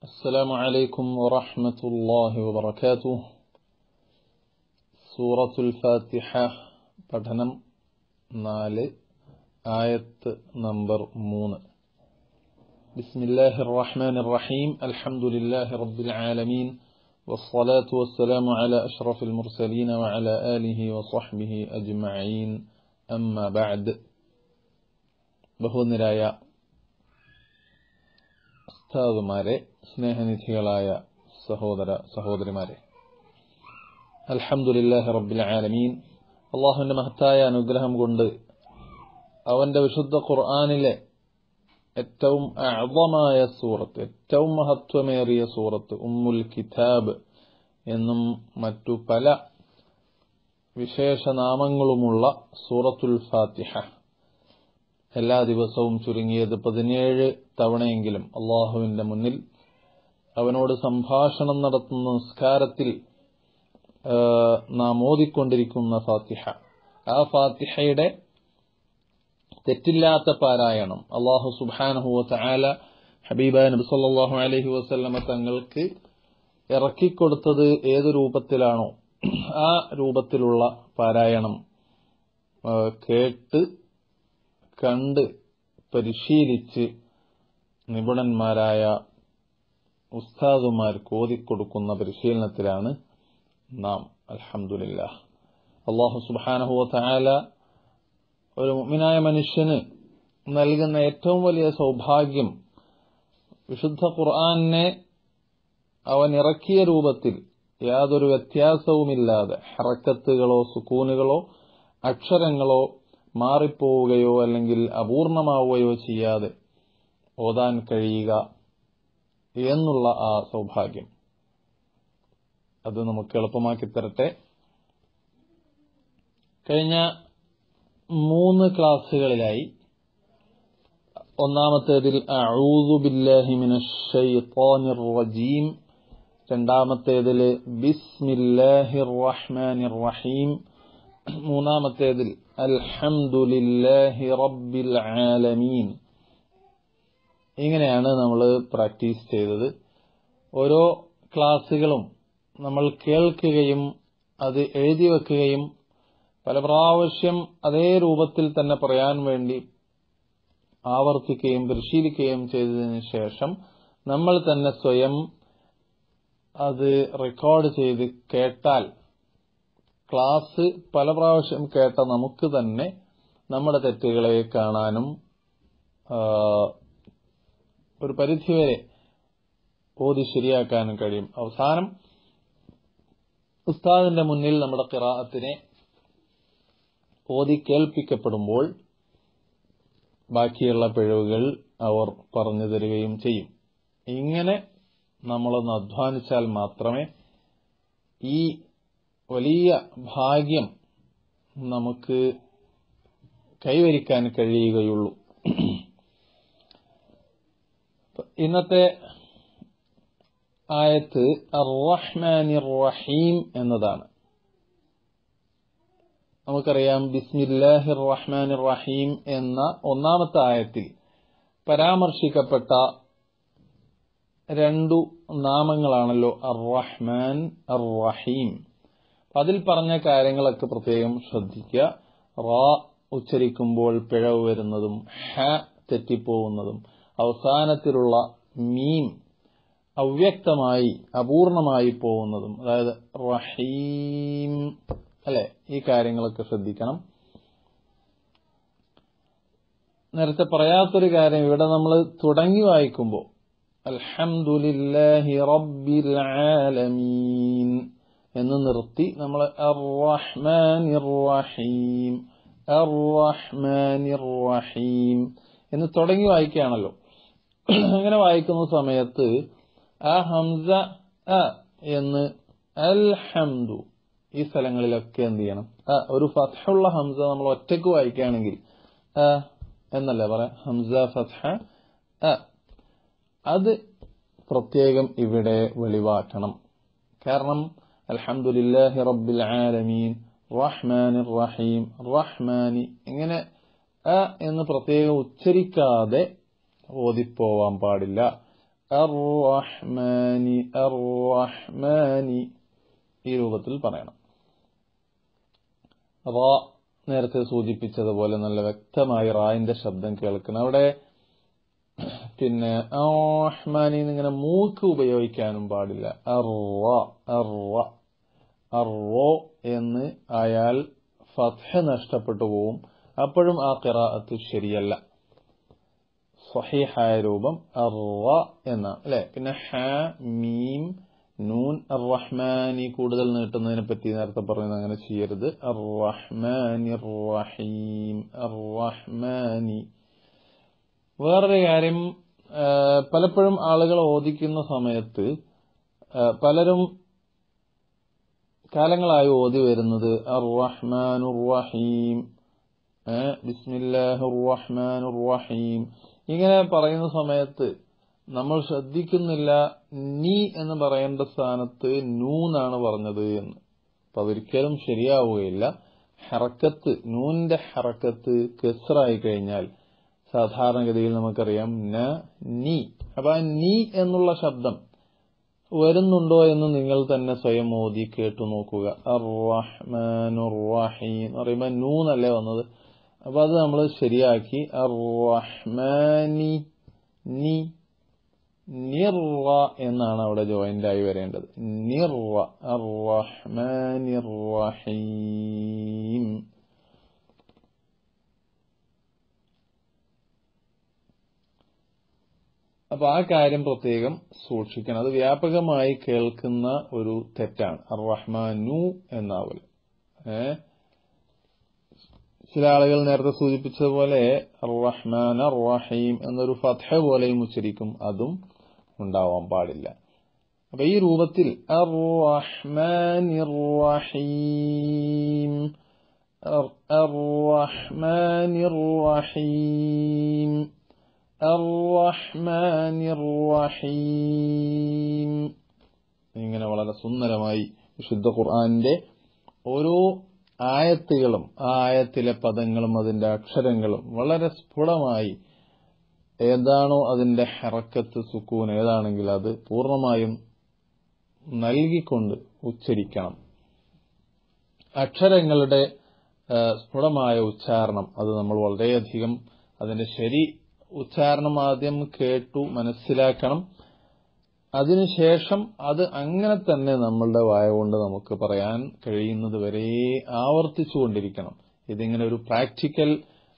السلام عليكم ورحمة الله وبركاته. سورة الفاتحة പഠനം 4 ആയത്ത് നമ്പർ 3. بسم الله الرحمن الرحيم. الحمد لله رب العالمين والصلاة والسلام على أشرف المرسلين وعلى آله وصحبه أجمعين. أما بعد. ബഹുനിരായ ഉസ്താദുമാരെ, സ്നേഹനിധികളായ സഹോദര സഹോദരിമാരെ, അൽഹംദുലില്ലാഹി റബ്ബിൽ ആലമീൻ. അള്ളാഹുവിന്റെ മഹത്തായ അനുഗ്രഹം കൊണ്ട് അവന്റെ വിശുദ്ധ ഖുർആനിലെ ഏറ്റവും അഅ്ളമായ സൂറത്ത്, ഏറ്റവും മഹത്വമേറിയ സൂറത്ത്, ഉമ്മുൽ കിതാബ് എന്നും മറ്റു പല വിശേഷനാമങ്ങളുമുള്ള സൂറത്തുൽ ഫാത്തിഹ എല്ലാ ദിവസവും ചുരുങ്ങിയത് 17 തവണയെങ്കിലും അള്ളാഹുവിന്റെ മുന്നിൽ അവനോട് സംഭാഷണം നടത്തുന്ന നിസ്കാരത്തിൽ നാം ഓതിക്കൊണ്ടിരിക്കുന്ന ഫാത്തിഹ, ആ ഫാത്തിഹയുടെ തെറ്റില്ലാത്ത പാരായണം അള്ളാഹു സുബ്ഹാനഹു വ തആല ഹബീബായ നബി സല്ലല്ലാഹു അലൈഹി വസല്ലമ തങ്ങൾക്ക് ഇറക്കിക്കൊടുത്തത് ഏത് രൂപത്തിലാണോ ആ രൂപത്തിലുള്ള പാരായണം കേട്ട് കണ്ട് പരിശീലിച്ച് നിപുണന്മാരായ ഉസ്താദുമാർക്ക് ഓതിക്കൊടുക്കുന്ന പരിശീലനത്തിലാണ് നാം. അൽഹംദുലില്ലാഹ്. അല്ലാഹു സുബ്ഹാനഹു വ തആല ഒരു മുഅ്മിനായ മനുഷ്യന് നൽകുന്ന ഏറ്റവും വലിയ സൗഭാഗ്യം വിശുദ്ധ ഖുർആനിനെ അവൻ ഇറക്കിയ രൂപത്തിൽ യാതൊരു വ്യത്യാസവുമില്ലാതെ ഹറക്കത്തുകളോ സുക്കൂനുകളോ അക്ഷരങ്ങളോ മാറിപ്പോവുകയോ അല്ലെങ്കിൽ അപൂർണമാവുകയോ ചെയ്യാതെ ഓതാൻ കഴിയുക എന്നുള്ള ആ സൗഭാഗ്യം അത് നമുക്ക് എളുപ്പമാക്കി തരട്ടെ. കഴിഞ്ഞ 3 ക്ലാസുകളിലായി ഒന്നാമത്തേതിൽ അഊദു ബില്ലാഹി മിനശ് ശൈത്വാനിർ റജീം, രണ്ടാമത്തേതിൽ ബിസ്മില്ലാഹിർ റഹ്മാനിർ റഹീം, മൂന്നാമത്തേതിൽ അൽഹംദുലില്ലാഹി റബ്ബിൽ ആലമീൻ. ഇങ്ങനെയാണ് നമ്മൾ പ്രാക്ടീസ് ചെയ്തത്. ഓരോ ക്ലാസുകളും നമ്മൾ കേൾക്കുകയും അത് എഴുതി വെക്കുകയും പല പ്രാവശ്യം അതേ രൂപത്തിൽ തന്നെ പറയാൻ വേണ്ടി ആവർത്തിക്കുകയും പരിശീലിക്കുകയും ചെയ്തതിനു ശേഷം നമ്മൾ തന്നെ സ്വയം അത് റെക്കോർഡ് ചെയ്ത് കേട്ടാൽ ക്ലാസ് പല പ്രാവശ്യം കേട്ട നമുക്ക് തന്നെ നമ്മുടെ തെറ്റുകളെ കാണാനും ഒരു പരിധിവരെ ഓതി ശരിയാക്കാനും കഴിയും. അവസാനം ഉസ്താദിന്റെ മുന്നിൽ നമ്മുടെ ഖിറാഅത്തിനെ ഓതി കേൾപ്പിക്കപ്പെടുമ്പോൾ ബാക്കിയുള്ള പിഴവുകൾ അവർ പറഞ്ഞു തരികയും ചെയ്യും. ഇങ്ങനെ നമ്മളൊന്ന് അധ്വാനിച്ചാൽ മാത്രമേ ഈ വലിയ ഭാഗ്യം നമുക്ക് കൈവരിക്കാൻ കഴിയുകയുള്ളൂ. ഇന്നത്തെ ആയത്ത് അർ-റഹ്മാനിർ റഹീം എന്നതാണ്. നമുക്കറിയാം, ബിസ്മില്ലാഹിർ റഹ്മാനിർ റഹീം എന്ന ഒന്നാമത്തെ ആയത്തിൽ പരാമർശിക്കപ്പെട്ട 2 നാമങ്ങളാണല്ലോ അർ-റഹ്മാൻ, അർ-റഹീം. അതിൽ പറഞ്ഞ കാര്യങ്ങളൊക്കെ പ്രത്യേകം ശ്രദ്ധിക്കുക. റാ ഉച്ചരിക്കുമ്പോൾ പിഴവ് വരുന്നതും ഹ തെറ്റിപ്പോകുന്നതും അവസാനത്തിലുള്ള മീം അവ്യക്തമായി അപൂർണമായി പോകുന്നതും, അതായത് റഹീം അല്ലെ, ഈ കാര്യങ്ങളൊക്കെ ശ്രദ്ധിക്കണം. നേരത്തെ പറയാത്തൊരു കാര്യം, ഇവിടെ നമ്മൾ തുടങ്ങി വായിക്കുമ്പോൾ അൽഹംദുലില്ലാഹി റബ്ബിൽ ആലമീൻ എന്ന് നിർത്തി നമ്മൾ അർ-റഹ്മാനിർ റഹീം, അർ-റഹ്മാനിർ റഹീം എന്ന് തുടങ്ങി വായിക്കുകയാണല്ലോ. അങ്ങനെ വായിക്കുന്ന സമയത്ത് ആ ഹംസ അ എന്ന് അൽഹംദു ഈ സ്ഥലങ്ങളിലൊക്കെ എന്ത് ചെയ്യണം? ഒരു ഫത്ഹുള്ള ഹംസ നമ്മൾ ഒറ്റയ്ക്ക് വായിക്കുകയാണെങ്കിൽ എന്നല്ലേ പറയാം, ഹംസ ഫത്ഹ അ, അത് പ്രത്യേകം ഇവിടെ വെളിവാക്കണം. കാരണം അൽഹംദുലില്ലാഹി റബ്ബിൽ ആലമീൻ, റഹ്മാനിർ റഹീം, റഹ്മാനി ഇങ്ങനെ എന്ന് പ്രത്യേകം ഉച്ചരിക്കാതെ ഓതിപ്പോവാൻ പാടില്ല. അർ-റഹ്മാനി അർ-റഹ്മാനി ഈ രൂപത്തിൽ പറയണം. റാ നേരത്തെ സൂചിപ്പിച്ചതുപോലെ നല്ല വ്യക്തമായി റായിന്റെ ശബ്ദം കേൾക്കണം. അവിടെ പിന്നെ റഹ്മാനി ഇങ്ങനെ മൂക്ക് ഉപയോഗിക്കാനും പാടില്ല. അർറോ എന്ന് ആയാൽ ഫത്ഹ നഷ്ടപ്പെട്ടു പോവും. അപ്പോഴും ആ ഖിറാഅത്ത് ശരിയല്ല. സ്വഹീഹായ രൂപം അർറ എന്നാണ് അല്ലെ. പിന്നെ ഹ മീം നൂൻ അർ-റഹ്മാനി കൂടുതൽ നീട്ടുന്നതിനെ പറ്റി നേരത്തെ പറയുന്നത് അങ്ങനെ ചെയ്യരുത്. അർ-റഹ്മാനിർ റഹീം അർ-റഹ്മാനി. വേറൊരു കാര്യം, പലപ്പോഴും ആളുകൾ ഓദിക്കുന്ന സമയത്ത് പലരും കാലങ്ങളായി ഓതി വരുന്നത് അർ-റഹ്മാനുർ റഹീം, ബിസ്മില്ലാഹിർ റഹ്മാനിർ റഹീം ഇങ്ങനെ പറയുന്ന സമയത്ത് നമ്മൾ ശ്രദ്ധിക്കുന്നില്ല നീ എന്ന് പറയേണ്ട സ്ഥാനത്ത് നൂനാണ് പറഞ്ഞത് എന്ന്. അപ്പൊ അതൊരിക്കലും ശരിയാവുകയില്ല. ഹറക്കത്ത്, നൂനിന്റെ ഹറക്കത്ത് കെസ്റായി കഴിഞ്ഞാൽ സാധാരണഗതിയിൽ നമുക്കറിയാം നീ. അപ്പൊ ആ നീ എന്നുള്ള ശബ്ദം വരുന്നുണ്ടോ എന്ന് നിങ്ങൾ തന്നെ സ്വയം ഓതി കേട്ടു നോക്കുക. അർ-റഹ്മാനുർ റഹീം എന്ന് പറയുമ്പോൾ നൂനല്ലേ വന്നത്. അപ്പൊ അത് നമ്മൾ ശരിയാക്കി അർ-റഹ്മാനി നീ നിർറ എന്നാണ് അവിടെ ജോയിന്റ് ആയി വരേണ്ടത്. നിർറ അർ-റഹ്മാനിർ റഹീം. അപ്പൊ ആ കാര്യം പ്രത്യേകം സൂക്ഷിക്കണം. അത് വ്യാപകമായി കേൾക്കുന്ന ഒരു തെറ്റാണ്. അർ-റഹ്മാനു എന്നാവല്. ചില ആളുകൾ നേരത്തെ സൂചിപ്പിച്ചതുപോലെ അർ-റഹ്മാൻ അർ-റഹീം എന്നൊരു ഫത്ഹ പോലെയും ഉച്ചരിക്കും. അതും ഉണ്ടാവാൻ പാടില്ല. അപ്പൊ ഈ രൂപത്തിൽ അർ-റഹ്മാനിർ റഹീം അർ-റഹ്മാനിർ റഹീം അർ-റഹ്മാനിർ റഹീം ഇങ്ങനെ വളരെ സുന്ദരമായി വിശുദ്ധ ഖുർആനിന്റെ ഓരോ ആയത്തുകളും ആ ആയത്തിലെ പദങ്ങളും അതിന്റെ അക്ഷരങ്ങളും വളരെ സ്ഫുടമായി ഏതാണോ അതിന്റെ ഹറക്കത്ത് സുക്കൂൻ ഏതാണെങ്കിൽ അത് പൂർണ്ണമായും നൽകിക്കൊണ്ട് ഉച്ചരിക്കണം. അക്ഷരങ്ങളുടെ സ്ഫുടമായ ഉച്ചാരണം അത് നമ്മൾ വളരെയധികം അതിന്റെ ശരി ഉച്ചാരണം ആദ്യം കേട്ടു മനസ്സിലാക്കണം. അതിനുശേഷം അത് അങ്ങനെ തന്നെ നമ്മളുടെ വായ കൊണ്ട് നമുക്ക് പറയാൻ കഴിയുന്നത് വരെ ആവർത്തിച്ചുകൊണ്ടിരിക്കണം. ഇതിങ്ങനെ ഒരു പ്രാക്ടിക്കൽ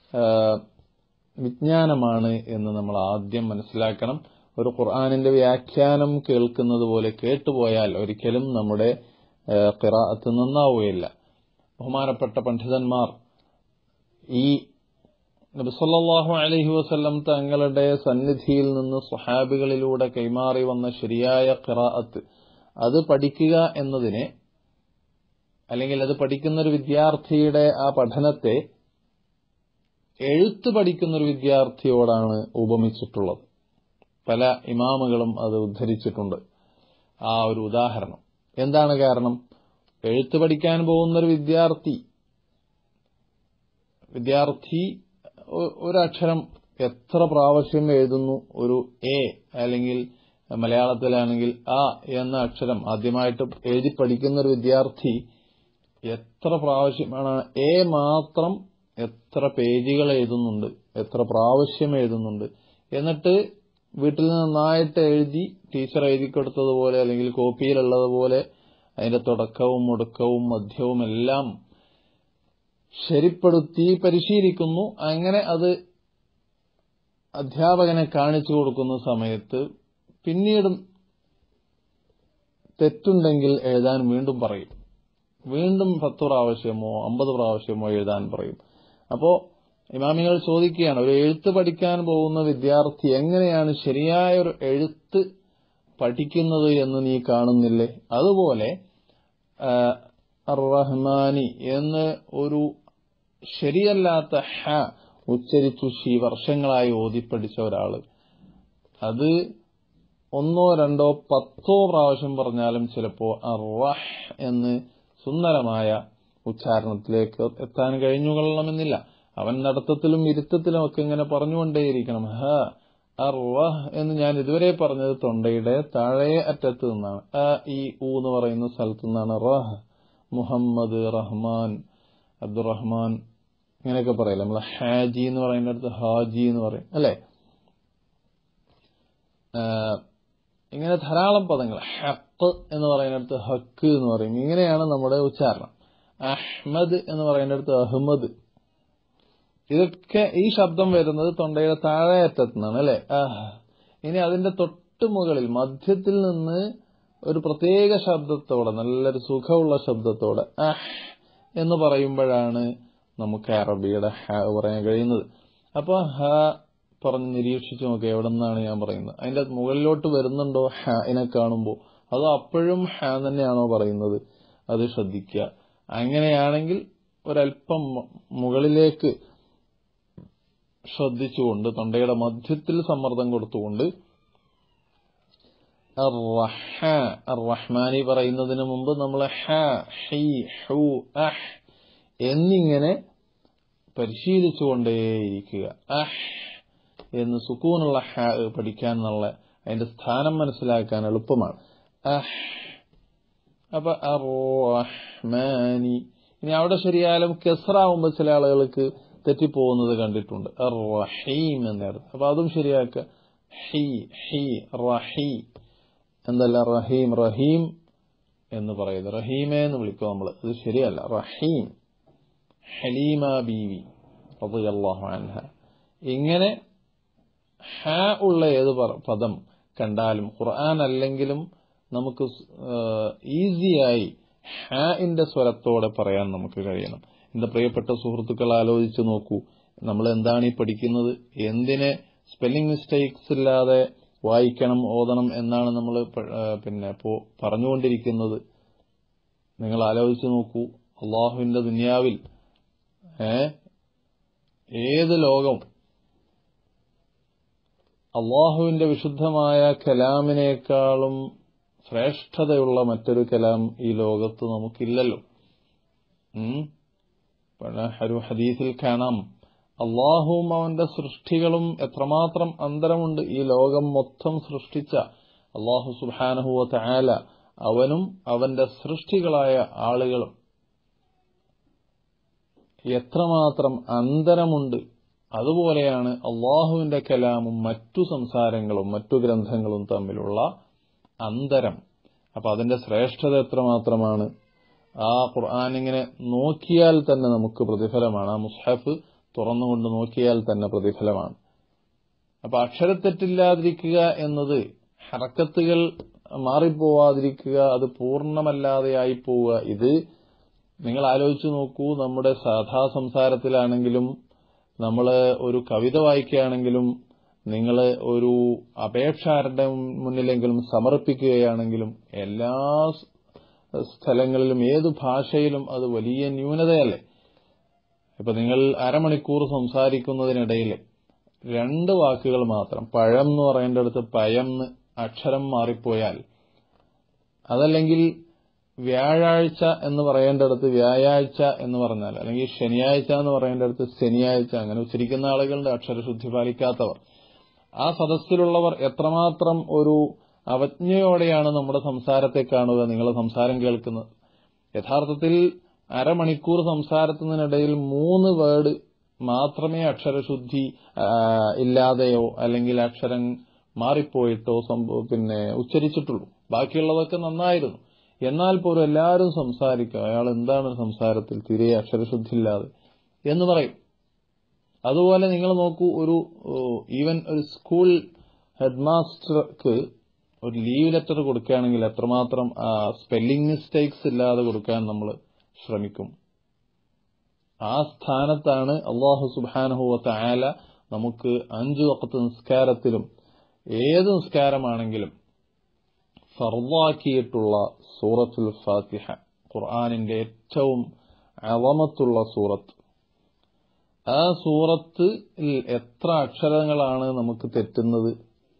വിജ്ഞാനമാണ് എന്ന് നമ്മൾ ആദ്യം മനസ്സിലാക്കണം. ഒരു ഖുർആനിന്റെ വ്യാഖ്യാനം കേൾക്കുന്നത് പോലെ കേട്ടുപോയാൽ ഒരിക്കലും നമ്മുടെ ഖിറാഅത്ത് നന്നാവുകയില്ല. ബഹുമാനപ്പെട്ട പണ്ഡിതന്മാർ ഈ നബി സല്ലല്ലാഹു അലൈഹി വസല്ലം തങ്ങളുടെ സന്നിധിയിൽ നിന്ന് സ്വഹാബികളിലൂടെ കൈമാറി വന്ന ശരിയായ ഖിറാഅത്ത് അത് പഠിക്കുക എന്നതിനെ, അല്ലെങ്കിൽ അത് പഠിക്കുന്ന ഒരു വിദ്യാർത്ഥിയുടെ ആ പഠനത്തെ എഴുത്ത് പഠിക്കുന്ന ഒരു വിദ്യാർത്ഥിയോടാണ് ഉപമിച്ചിട്ടുള്ളത്. പല ഇമാമുകളും അത് ഉദ്ധരിച്ചിട്ടുണ്ട് ആ ഒരു ഉദാഹരണം. എന്താണ് കാരണം? എഴുത്ത് പഠിക്കാൻ പോകുന്ന ഒരു വിദ്യാർത്ഥി ഒരക്ഷരം എത്ര പ്രാവശ്യം എഴുതുന്നു? ഒരു എ, അല്ലെങ്കിൽ മലയാളത്തിലാണെങ്കിൽ ആ എന്ന അക്ഷരം ആദ്യമായിട്ട് എഴുതി പഠിക്കുന്ന ഒരു വിദ്യാർത്ഥി എത്ര പ്രാവശ്യമാണ് എ മാത്രം എത്ര പേജുകൾ എഴുതുന്നുണ്ട്, എത്ര പ്രാവശ്യം എഴുതുന്നുണ്ട്. എന്നിട്ട് വീട്ടിൽ നിന്ന് നന്നായിട്ട് എഴുതി ടീച്ചർ എഴുതി കൊടുത്തതുപോലെ അല്ലെങ്കിൽ കോപ്പിയിലുള്ളതുപോലെ അതിന്റെ തുടക്കവും ഒടുക്കവും മധ്യവും എല്ലാം ശരിപ്പെടുത്തി പരിശീലിക്കുന്നു. അങ്ങനെ അത് അധ്യാപകനെ കാണിച്ചു കൊടുക്കുന്ന സമയത്ത് പിന്നീടും തെറ്റുണ്ടെങ്കിൽ എഴുതാൻ വീണ്ടും പറയും. വീണ്ടും 10 പ്രാവശ്യമോ 50 പ്രാവശ്യമോ എഴുതാൻ പറയും. അപ്പോ ഇമാമികൾ ചോദിക്കുകയാണ്, ഒരു എഴുത്ത് പഠിക്കാൻ പോകുന്ന വിദ്യാർത്ഥി എങ്ങനെയാണ് ശരിയായ ഒരു എഴുത്ത് പഠിക്കുന്നത് എന്ന് നീ കാണുന്നില്ലേ? അതുപോലെ അർ-റഹ്മാനി എന്ന് ഒരു ശരിയല്ലാത്ത ഹ ഉച്ചരിച്ചു വർഷങ്ങളായി ഓതിപ്പടിച്ച ഒരാള് അത് 1, 2, 10 പ്രാവശ്യം പറഞ്ഞാലും ചിലപ്പോ അർ-റഹ് എന്ന് സുന്ദരമായ ഉച്ചാരണത്തിലേക്ക് എത്താൻ കഴിഞ്ഞുകൊള്ളണമെന്നില്ല. അവൻ നടത്തത്തിലും ഇരുത്തത്തിലും ഒക്കെ ഇങ്ങനെ പറഞ്ഞുകൊണ്ടേയിരിക്കണം. ഹ റഹ് എന്ന് ഞാൻ ഇതുവരെ പറഞ്ഞത് തൊണ്ടയുടെ താഴെ അറ്റത്ത് നിന്നാണ്. ഈ എന്ന് പറയുന്ന സ്ഥലത്തു നിന്നാണ് റഹ്. മുഹമ്മദ്, റഹ്മാൻ, അബ്ദുറഹ്മാൻ ഇങ്ങനെയൊക്കെ പറയില്ല. നമ്മൾ ഹാജി എന്ന് പറയുന്നിടത്ത് ഹാജി എന്ന് പറയും അല്ലെ. ഇങ്ങനെ ധാരാളം പദങ്ങൾ. ഹക്ക് എന്ന് പറയുന്നിടത്ത് ഹക്ക് എന്ന് പറയും. ഇങ്ങനെയാണ് നമ്മുടെ ഉച്ചാരണം. അഹ്മദ് എന്ന് പറയുന്നിടത്ത് അഹ്മദ്. ഇതൊക്കെ ഈ ശബ്ദം വരുന്നത് തൊണ്ടയുടെ താഴെ അറ്റത്തു നിന്നാണ് അല്ലെ. ഇനി അതിന്റെ തൊട്ട് മുകളിൽ മധ്യത്തിൽ നിന്ന് ഒരു പ്രത്യേക ശബ്ദത്തോടെ, നല്ലൊരു സുഖമുള്ള ശബ്ദത്തോടെ എന്ന് പറയുമ്പോഴാണ് നമുക്ക് അറബിയുടെ പറയാൻ കഴിയുന്നത്. അപ്പൊ പറഞ്ഞ് നിരീക്ഷിച്ചു നോക്കുക എവിടെ നിന്നാണ് ഞാൻ പറയുന്നത്. അതിന്റെ മുകളിലോട്ട് വരുന്നുണ്ടോ ഹാനെ കാണുമ്പോ, അതോ അപ്പോഴും ഹാ തന്നെയാണോ പറയുന്നത്, അത് ശ്രദ്ധിക്കുക. അങ്ങനെയാണെങ്കിൽ ഒരല്പം മുകളിലേക്ക് ശ്രദ്ധിച്ചുകൊണ്ട് തൊണ്ടയുടെ മധ്യത്തിൽ സമ്മർദ്ദം കൊടുത്തുകൊണ്ട് റഹ്മാനി പറയുന്നതിന് മുമ്പ് നമ്മൾ ഹ, ഹി, ഹു, അഹ് എന്നിങ്ങനെ പരിശീലിച്ചുകൊണ്ടേയിരിക്കുക. അഹ് എന്ന് സുക്കൂനുള്ള ഹ പഠിക്കാൻ എന്നുള്ള അതിന്റെ സ്ഥാനം മനസ്സിലാക്കാൻ എളുപ്പമാണ്. അഹ്. അപ്പൊ റഹ്മാനി. ഇനി അവിടെ ശരിയായാലും കെസ്റാവുമ്പോ ചില ആളുകൾക്ക് തെറ്റിപ്പോകുന്നത് കണ്ടിട്ടുണ്ട്. റഹീം എന്നർത്ഥം. അപ്പൊ അതും ശരിയാക്കുക. ഹി, ഹി, റഹീ എന്തല്ല റഹീം, റഹീം എന്ന് പറയുന്നത്. റഹീമേ എന്ന് വിളിക്കുക നമ്മൾ, അത് ശരിയല്ല. റഹീം. ഹലീമ ബീവി റളിയല്ലാഹു അൻഹ. ഇങ്ങനെ ഹ ഉള്ള ഏത് പദം കണ്ടാലും ഖുർആൻ അല്ലെങ്കിലും നമുക്ക് ഈസിയായി ഹാഇന്റെ സ്വരത്തോടെ പറയാൻ നമുക്ക് കഴിയണം. എന്റെ പ്രിയപ്പെട്ട സുഹൃത്തുക്കൾ ആലോചിച്ചു നോക്കൂ, നമ്മൾ എന്താണ് ഈ പഠിക്കുന്നത്? എന്തിനെ സ്പെല്ലിംഗ് മിസ്റ്റേക്സ് ഇല്ലാതെ വായിക്കണം, ഓതണം എന്നാണ് നമ്മൾ പറഞ്ഞുകൊണ്ടിരിക്കുന്നത്? നിങ്ങൾ ആലോചിച്ചു നോക്കൂ. അള്ളാഹുവിന്റെ ദുനിയാവിൽ ഏത് ലോകം അള്ളാഹുവിന്റെ വിശുദ്ധമായ കലാമിനേക്കാളും ശ്രേഷ്ഠതയുള്ള മറ്റൊരു കലാം ഈ ലോകത്ത് നമുക്കില്ലല്ലോ. ഹദീസിൽ കാണാം, അള്ളാഹുവും അവന്റെ സൃഷ്ടികളും എത്രമാത്രം അന്തരമുണ്ട്. ഈ ലോകം മൊത്തം സൃഷ്ടിച്ച അള്ളാഹു സുബ്ഹാനഹു വ തആല അവനും അവന്റെ സൃഷ്ടികളായ ആളുകളും എത്രമാത്രം അന്തരമുണ്ട്. അതുപോലെയാണ് അള്ളാഹുവിന്റെ കലാമും മറ്റു സംസാരങ്ങളും മറ്റു ഗ്രന്ഥങ്ങളും തമ്മിലുള്ള അന്തരം. അപ്പൊ അതിന്റെ ശ്രേഷ്ഠത എത്രമാത്രമാണ്. ആ ഖുർആൻ ഇങ്ങനെ നോക്കിയാൽ തന്നെ നമുക്ക് പ്രതിഫലമാണ്. ആ മുസ്ഹഫ് തുറന്നുകൊണ്ട് നോക്കിയാൽ തന്നെ പ്രതിഫലമാണ്. അപ്പൊ അക്ഷരത്തെറ്റില്ലാതിരിക്കുക എന്നത്, ഹറക്കത്തുകൾ മാറിപ്പോവാതിരിക്കുക, അത് പൂർണ്ണമല്ലാതെയായി പോവുക, ഇത് നിങ്ങൾ ആലോചിച്ചു നോക്കൂ. നമ്മുടെ സാധാ സംസാരത്തിലാണെങ്കിലും, നമ്മൾ ഒരു കവിത വായിക്കുകയാണെങ്കിലും, നിങ്ങൾ ഒരു അപേക്ഷ ആരുടെ മുന്നിലെങ്കിലും സമർപ്പിക്കുകയാണെങ്കിലും, എല്ലാ സ്ഥലങ്ങളിലും ഏത് ഭാഷയിലും അത് വലിയ ന്യൂനതയല്ലേ. ഇപ്പൊ നിങ്ങൾ അരമണിക്കൂർ സംസാരിക്കുന്നതിനിടയിൽ 2 വാക്കുകൾ മാത്രം, പഴം എന്ന് പറയേണ്ടടുത്ത് പയം അക്ഷരം മാറിപ്പോയാൽ, അതല്ലെങ്കിൽ വ്യാഴാഴ്ച എന്ന് പറയേണ്ടടുത്ത് വ്യാഴാഴ്ച എന്ന് പറഞ്ഞാൽ, അല്ലെങ്കിൽ ശനിയാഴ്ച എന്ന് പറയേണ്ടടുത്ത് ശനിയാഴ്ച, അങ്ങനെ ഉച്ചരിക്കുന്ന ആളുകളുടെ അക്ഷരശുദ്ധി പാലിക്കാത്തവർ, ആ സദസ്സിലുള്ളവർ എത്രമാത്രം ഒരു അവജ്ഞയോടെയാണ് നമ്മുടെ സംസാരത്തെ കാണുക, നിങ്ങളുടെ സംസാരം കേൾക്കുന്നത്. യഥാർത്ഥത്തിൽ അരമണിക്കൂർ സംസാരത്തിനിടയിൽ 3 വേർഡ് മാത്രമേ അക്ഷരശുദ്ധി ഇല്ലാതെയോ അല്ലെങ്കിൽ അക്ഷരം മാറിപ്പോയിട്ടോ ഉച്ചരിച്ചിട്ടുള്ളൂ. ബാക്കിയുള്ളതൊക്കെ നന്നായിരുന്നു. എന്നാൽ പോലും എല്ലാവരും സംസാരിക്കുക, അയാൾ എന്താണ് സംസാരത്തിൽ തീരെ അക്ഷരശുദ്ധി ഇല്ലാതെ എന്ന് പറയും. അതുപോലെ നിങ്ങൾ നോക്കൂ, ഈവൻ ഒരു സ്കൂൾ ഹെഡ് മാസ്റ്റർക്ക് ഒരു ലീവ് ലെറ്റർ കൊടുക്കുകയാണെങ്കിൽ എത്രമാത്രം സ്പെല്ലിംഗ് മിസ്റ്റേക്സ് ഇല്ലാതെ കൊടുക്കാൻ നമ്മൾ ശ്രമിക്കും. ആ സ്ഥാനത്താണ് അല്ലാഹു സുബ്ഹാനഹു വ തആല നമുക്ക് 5 വഖത്ത് നിസ്കാരത്തിലും ഏത് നിസ്കാരമാണെങ്കിലും ഫർളാക്കിയിട്ടുള്ള സൂറത്തുൽ ഫാത്തിഹ, ഖുർആനിന്റെ ഏറ്റവും അളമത്തുള്ള സൂറത്ത്. ആ സൂറത്തിൽ എത്ര അക്ഷരങ്ങളാണ് നമുക്ക് തെറ്റുന്നത്?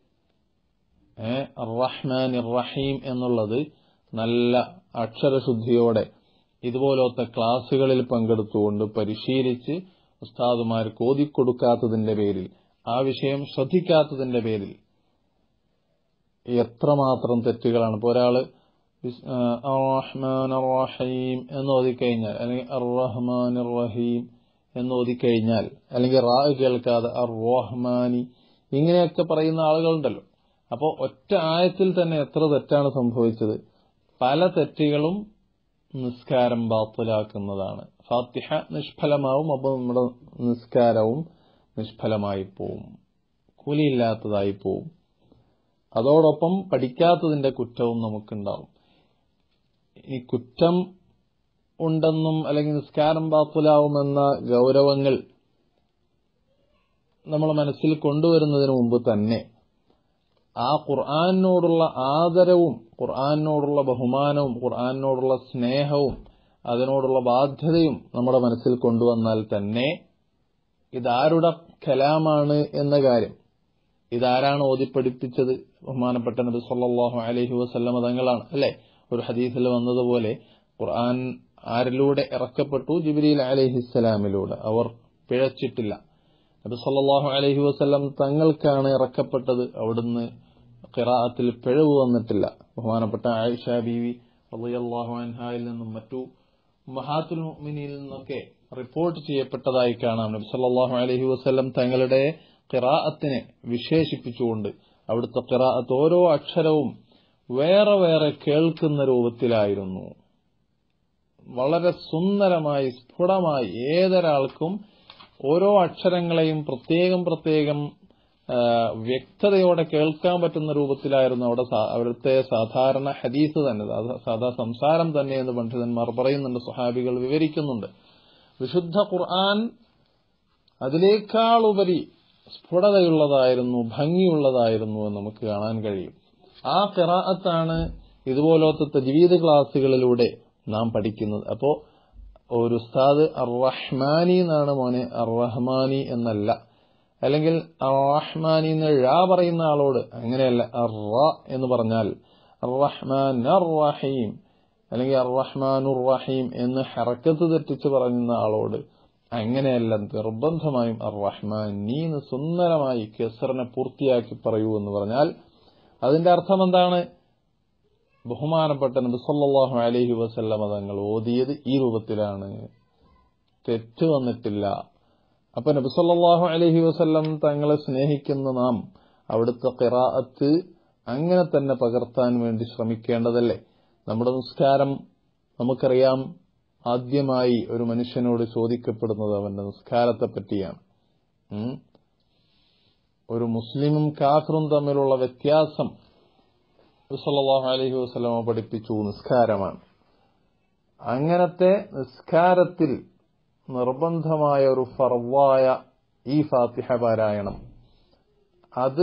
അർ-റഹ്മാൻ റഹീം എന്നുള്ളത് നല്ല അക്ഷരശുദ്ധിയോടെ ഇതുപോലത്തെ ക്ലാസുകളിൽ പങ്കെടുത്തുകൊണ്ട് പരിശീലിച്ച് ഉസ്താദുമാർക്ക് ഓതിക്കൊടുക്കാത്തതിന്റെ പേരിൽ ആ വിഷയം ശ്രദ്ധിക്കാത്തതിന്റെ പേരിൽ എത്രമാത്രം തെറ്റുകളാണ്. ഇപ്പോൾ ഒരാള് അർ-റഹ്മാൻ അർ-റഹീം എന്ന് ഓതിക്കഴിഞ്ഞാൽ, അല്ലെങ്കിൽ അർ-റഹ്മാൻ അർ-റഹീം എന്ന് ഓതിക്കഴിഞ്ഞാൽ, അല്ലെങ്കിൽ റാ കേൾക്കാതെ അർ-റഹ്മാനി ഇങ്ങനെയൊക്കെ പറയുന്ന ആളുകളുണ്ടല്ലോ. അപ്പോൾ ഒറ്റ ആയത്തിൽ തന്നെ എത്ര തെറ്റാണ് സംഭവിച്ചത്. പല തെറ്റുകളും നിസ്കാരം ബാത്തിലാക്കുന്നതാണ്. ഫാത്തിഹ നിഷ്ഫലമാവും, അപ്പോൾ നമ്മുടെ നിസ്കാരവും നിഷ്ഫലമായി പോവും, കൂലിയില്ലാത്തതായി പോവും. അതോടൊപ്പം പഠിക്കാത്തതിന്റെ കുറ്റവും നമുക്കുണ്ടാവും. ഈ കുറ്റം ഉണ്ടെന്നും അല്ലെങ്കിൽ നിസ്കാരം ബാത്തിലാവുമെന്ന ഗൗരവങ്ങൾ നമ്മൾ മനസ്സിൽ കൊണ്ടുവരുന്നതിന് മുമ്പ് തന്നെ ആ ഖുർആനോടുള്ള ആദരവും, ഖുർആനോടുള്ള ബഹുമാനവും, ഖുർആനോടുള്ള സ്നേഹവും, അതിനോടുള്ള ബാധ്യതയും നമ്മുടെ മനസ്സിൽ കൊണ്ടുവന്നാൽ തന്നെ ഇതാരുടെ കലാമാണ് എന്ന കാര്യം, ഇതാരാണ് ഓതിപ്പഠിപ്പിച്ചത്, ബഹുമാനപ്പെട്ട നബി സല്ലല്ലാഹു അലൈഹി വസല്ലമ തങ്ങളാണ്. അല്ലെ, ഒരു ഹദീസിൽ വന്നതുപോലെ ഖുർആൻ ആരിലൂടെ ഇറക്കപ്പെട്ടു? ജിബ്രീൽ അലൈഹിസ്സലാമിലൂടെ. അവർ പിഴച്ചിട്ടില്ല. നബി സല്ലല്ലാഹു അലൈഹി വസല്ലം തങ്ങൾക്കാണ് ഇറക്കപ്പെട്ടത്. അവിടുന്ന് ഖിറാഅത്തിൽ പിഴവ് വന്നിട്ടില്ല. ബഹുമാനപ്പെട്ട ആയിഷ ബീവി റളിയല്ലാഹു അൻഹായിൽ നിന്നും മറ്റു ഉമ്മഹാത്തുൽ മുഅ്മിനീനിൽ നിന്നൊക്കെ റിപ്പോർട്ട് ചെയ്യപ്പെട്ടതായി കാണാം. നബി സല്ലല്ലാഹു അലൈഹി വസല്ലം തങ്ങളുടെ ഖിറാഅത്തിനെ വിശേഷിപ്പിച്ചുകൊണ്ട് അവിടുത്തെ ഖിറാഅത്ത് ഓരോ അക്ഷരവും വേറെ വേറെ കേൾക്കുന്ന രൂപത്തിലായിരുന്നു. വളരെ സുന്ദരമായി, സ്ഫുടമായി ഏതൊരാൾക്കും ഓരോ അക്ഷരങ്ങളെയും പ്രത്യേകം പ്രത്യേകം വ്യക്തതയോടെ കേൾക്കാൻ പറ്റുന്ന രൂപത്തിലായിരുന്നു അവിടുത്തെ സാധാരണ ഹദീസ് തന്നെ, സാധാ സംസാരം തന്നെ എന്ന് പണ്ഡിതന്മാർ പറയുന്നുണ്ട്, സ്വഹാബികൾ വിവരിക്കുന്നുണ്ട്. വിശുദ്ധ ഖുർആൻ അതിനേക്കാളുപരി സ്ഫുടതയുള്ളതായിരുന്നു, ഭംഗിയുള്ളതായിരുന്നു എന്ന് നമുക്ക് കാണാൻ കഴിയും. ആ ഖിറാഅത്താണ് ഇതുപോലത്തെ തജ്വീദ് ക്ലാസുകളിലൂടെ നാം പഠിക്കുന്നത്. അപ്പോ ഒരു ഉസ്താദ് അർ-റഹ്മാനി എന്നാണ് മോനെ, അർ-റഹ്മാനി എന്നല്ല. അല്ലെങ്കിൽ അർ-റഹ്മാനി എന്ന് ഴ പറയുന്ന ആളോട് അങ്ങനെയല്ല, അർ-റ എന്ന് പറഞ്ഞാൽ അർ-റഹ്മാൻ അർ-റഹീം അല്ലെങ്കിൽ അർ-റഹ്മാനുർ റഹീം എന്ന് ഹറക്കത്ത് തെറ്റിച്ച് പറയുന്ന ആളോട് അങ്ങനെയല്ല, നിർബന്ധമായും അർ-റഹ്മാനി എന്ന് സുന്ദരമായി കെസറിനെ പൂർത്തിയാക്കി പറയൂ എന്ന് പറഞ്ഞാൽ അതിന്റെ അർത്ഥം എന്താണ്? ബഹുമാനപ്പെട്ട നബി സല്ലല്ലാഹു അലൈഹി വസല്ലമ തങ്ങൾ ഓതിയത് ഈ രൂപത്തിലാണ്, തെറ്റ് വന്നിട്ടില്ല. അപ്പൊ നബി സല്ലല്ലാഹു അലൈഹി വസല്ലം തങ്ങളെ സ്നേഹിക്കുന്ന നാം അവിടുത്തെ ഖിറാഅത്ത് അങ്ങനെ തന്നെ പകർത്താൻ വേണ്ടി ശ്രമിക്കേണ്ടതല്ലേ? നമ്മുടെ നിസ്കാരം നമുക്കറിയാം, ആദ്യമായി ഒരു മനുഷ്യനോട് ചോദിക്കപ്പെടുന്നത് അവന്റെ നിസ്കാരത്തെ പറ്റിയാണ്. ഒരു മുസ്ലിമും കാഫിറും തമ്മിലുള്ള വ്യത്യാസം നബി സല്ലല്ലാഹു അലൈഹി വസല്ലമ പഠിപ്പിച്ചു, നിസ്കാരമാണ്. അങ്ങനത്തെ നിസ്കാരത്തിൽ നിർബന്ധമായ ഒരു ഫർവായ ഈ ഫാത്തിഹ പാരായണം, അത്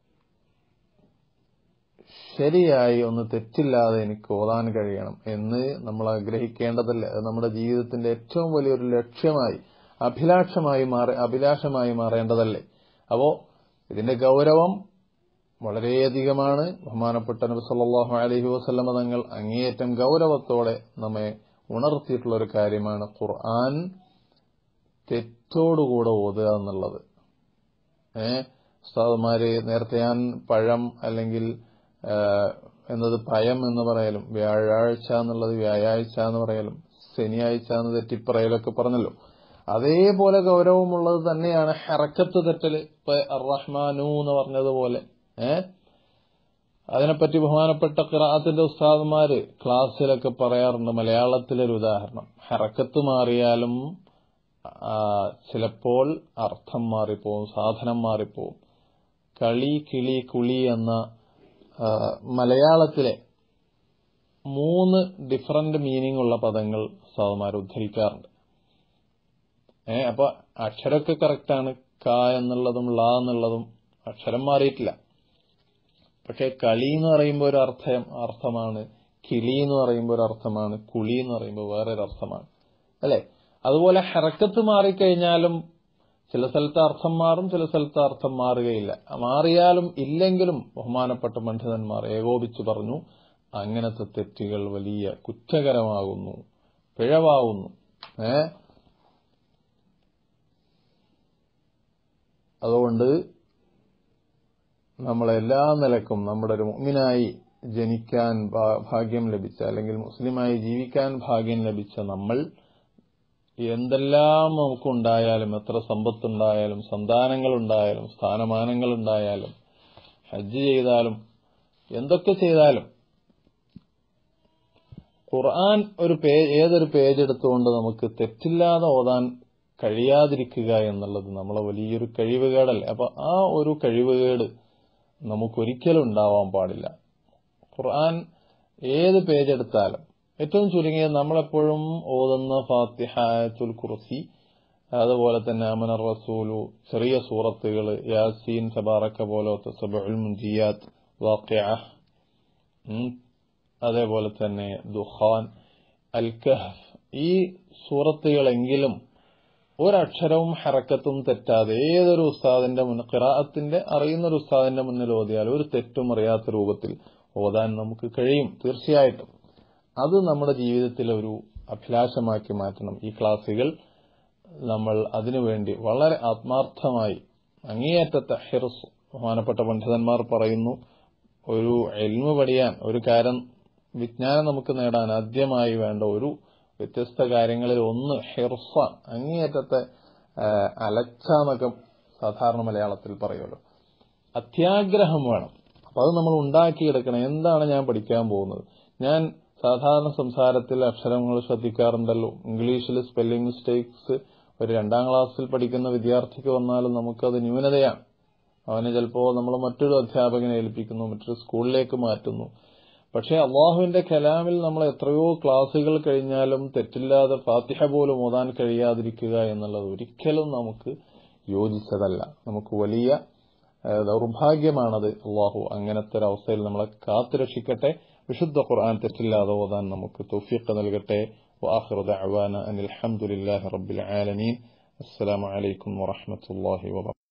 ശരിയായി ഒന്ന് തെറ്റില്ലാതെ എനിക്ക് ഓതാൻ കഴിയണം എന്ന് നമ്മൾ ആഗ്രഹിക്കേണ്ടതല്ലേ? അത് നമ്മുടെ ജീവിതത്തിന്റെ ഏറ്റവും വലിയൊരു ലക്ഷ്യമായി, അഭിലാഷമായി മാറേണ്ടതല്ലേ? അപ്പോ ഇതിന്റെ ഗൗരവം വളരെയധികമാണ്. ബഹുമാനപ്പെട്ട നബി സല്ലല്ലാഹു അലൈഹി വസല്ലമ തങ്ങൾ അങ്ങേയറ്റം ഗൗരവത്തോടെ നമ്മെ ഉണർത്തിയിട്ടുള്ള ഒരു കാര്യമാണ് ഖുർആൻ തെറ്റോടുകൂടെ ഓതുക എന്നുള്ളത്. ഉസ്താദുമാര് നേരത്തെ ഞാൻ പഴം അല്ലെങ്കിൽ എന്നത് പയം എന്ന് പറയലും, വ്യാഴാഴ്ച എന്നുള്ളത് വ്യാഴാഴ്ച എന്ന് പറയലും, ശനിയാഴ്ച എന്ന് തെറ്റിപ്പറയലൊക്കെ പറഞ്ഞല്ലോ. അതേപോലെ ഗൗരവമുള്ളത് തന്നെയാണ് ഹറക്കത്ത് തെറ്റല്. ഇപ്പൊ അർ-റഹ്മാനു എന്ന് പറഞ്ഞതുപോലെ അതിനെപ്പറ്റി ബഹുമാനപ്പെട്ട ഖിറാഅത്തിന്റെ ഉസ്താദുമാര് ക്ലാസ്സിലൊക്കെ പറയാറുണ്ട്. മലയാളത്തിലൊരു ഉദാഹരണം, ഹറക്കത്ത് മാറിയാലും ചിലപ്പോൾ അർത്ഥം മാറിപ്പോവും, സാധനം മാറിപ്പോവും. കളി, കിളി, കുളി എന്ന മലയാളത്തിലെ 3 ഡിഫറന്റ് മീനിങ് ഉള്ള പദങ്ങൾ ഉസ്താദുമാർ ഉദ്ധരിക്കാറുണ്ട്. അപ്പൊ അക്ഷരമൊക്കെ കറക്റ്റാണ്, ക എന്നുള്ളതും ല എന്നുള്ളതും അക്ഷരം മാറിയിട്ടില്ല. പക്ഷെ കളി എന്ന് പറയുമ്പോൾ ഒരു അർത്ഥമാണ്, കിളി എന്ന് പറയുമ്പോൾ ഒരു അർത്ഥമാണ്, കുളി എന്ന് പറയുമ്പോൾ വേറൊരു അർത്ഥമാണ്, അല്ലെ? അതുപോലെ ഹറക്കത്ത് മാറിക്കഴിഞ്ഞാലും ചില സ്ഥലത്ത് അർത്ഥം മാറും, ചില സ്ഥലത്ത് അർത്ഥം മാറുകയില്ല. മാറിയാലും ഇല്ലെങ്കിലും ബഹുമാനപ്പെട്ട പണ്ഡിതന്മാർ ഏകോപിച്ചു പറഞ്ഞു, അങ്ങനത്തെ തെറ്റുകൾ വലിയ കുറ്റകരമാകുന്നു, പിഴവാകുന്നു. അതുകൊണ്ട് നമ്മളെല്ലാ നിലക്കും നമ്മുടെ ഒരു മുഅ്മിനായി ജനിക്കാൻ ഭാഗ്യം ലഭിച്ച, അല്ലെങ്കിൽ മുസ്ലിമായി ജീവിക്കാൻ ഭാഗ്യം ലഭിച്ച നമ്മൾ എന്തെല്ലാം നമുക്കുണ്ടായാലും, എത്ര സമ്പത്തുണ്ടായാലും, സന്താനങ്ങളുണ്ടായാലും, സ്ഥാനമാനങ്ങളുണ്ടായാലും, ഹജ്ജ് ചെയ്താലും, എന്തൊക്കെ ചെയ്താലും ഖുർആൻ ഏതൊരു പേജ് എടുത്തുകൊണ്ട് നമുക്ക് തെറ്റില്ലാതെ ഓതാൻ കഴിയാതിരിക്കുക എന്നുള്ളത് നമ്മളെ വലിയൊരു കഴിവുകേടല്ലേ. അപ്പൊ ആ ഒരു കഴിവുകേട് നമുക്കൊരിക്കലും ഉണ്ടാവാൻ പാടില്ല. ഖുർആൻ ഏത് പേജ് എടുത്താലും ഏറ്റവും ചുരുങ്ങിയത് നമ്മളെപ്പോഴും ഓതുന്ന ഫാത്തിഹ, ആയത്തുൽ കുർസി, അതുപോലെ തന്നെ ആമനർ റസൂലു, ചെറിയ സൂറത്തുകൾ, യാസീൻ, തബാറക പോലത്തെ സബഉൽ മുൻജിയാത്ത്, വാഖിഅ, അതേപോലെ തന്നെ ദുഖാൻ, അൽ കഹ്ഫ്, ഈ സൂറത്തുകളെങ്കിലും ഒരക്ഷരവും ഹറക്കത്തും തെറ്റാതെ ഏതൊരു ഉസ്താദിന്റെ ഖിറാഅത്തിന്റെ അറിയുന്ന ഒരു ഉസ്താദിന്റെ മുന്നിൽ ഓതിയാൽ ഒരു തെറ്റും അറിയാത്ത രൂപത്തിൽ ഓതാൻ നമുക്ക് കഴിയും. തീർച്ചയായിട്ടും അത് നമ്മുടെ ജീവിതത്തിലെ ഒരു അഭിലാഷമാക്കി മാറ്റണം. ഈ ക്ലാസുകൾ നമ്മൾ അതിനുവേണ്ടി വളരെ ആത്മാർത്ഥമായി അങ്ങേയറ്റത്തെ ഹിർസ്, ബഹുമാനപ്പെട്ട പണ്ഡിതന്മാർ പറയുന്നു, ഒരു ഇൽമു പഠിയാൻ, ഒരു കാര്യം വിജ്ഞാനം നമുക്ക് നേടാൻ ആദ്യമായി വേണ്ട ഒരു വ്യത്യസ്ത കാര്യങ്ങളിൽ ഒന്ന് ഹിർസ, അങ്ങേയറ്റത്തെ അലച്ചാന്നൊക്കെ സാധാരണ മലയാളത്തിൽ പറയുമല്ലോ, അത്യാഗ്രഹം വേണം. അപ്പൊ അത് നമ്മൾ ഉണ്ടാക്കിയെടുക്കണം. എന്താണ് ഞാൻ പഠിക്കാൻ പോകുന്നത്? ഞാൻ സാധാരണ സംസാരത്തിൽ അക്ഷരങ്ങൾ ശ്രദ്ധിക്കാറുണ്ടല്ലോ, ഇംഗ്ലീഷിൽ സ്പെല്ലിംഗ് മിസ്റ്റേക്സ് ഒരു 2ാം ക്ലാസ്സിൽ പഠിക്കുന്ന വിദ്യാർത്ഥിക്ക് വന്നാലും നമുക്കത് ന്യൂനതയാണ്. അവനെ ചിലപ്പോൾ നമ്മൾ മറ്റൊരു അധ്യാപകനെ ഏൽപ്പിക്കുന്നു, മറ്റൊരു സ്കൂളിലേക്ക് മാറ്റുന്നു. പക്ഷേ അള്ളാഹുവിന്റെ കലാമിൽ നമ്മൾ എത്രയോ ക്ലാസുകൾ കഴിഞ്ഞാലും തെറ്റില്ലാതെ ഫാത്തിഹ പോലും ഓതാൻ കഴിയാതിരിക്കുക എന്നുള്ളത് ഒരിക്കലും നമുക്ക് യോജിച്ചതല്ല. നമുക്ക് വലിയ ദൗർഭാഗ്യമാണത്. അള്ളാഹു അങ്ങനത്തെ ഒരു അവസ്ഥയിൽ നമ്മളെ കാത്തുരക്ഷിക്കട്ടെ. വിശുദ്ധ ഖുർആൻ തെറ്റില്ലാതെ ഓതാൻ നമുക്ക് തൗഫീഖ് നൽകട്ടെ. വആഖിറു ദഅവാന അനിൽ ഹംദുലില്ലാഹി റബ്ബിൽ ആലമീൻ. അസ്സലാമു അലൈക്കും വറഹ്മത്തുള്ളാഹി വബറകാതുഹു.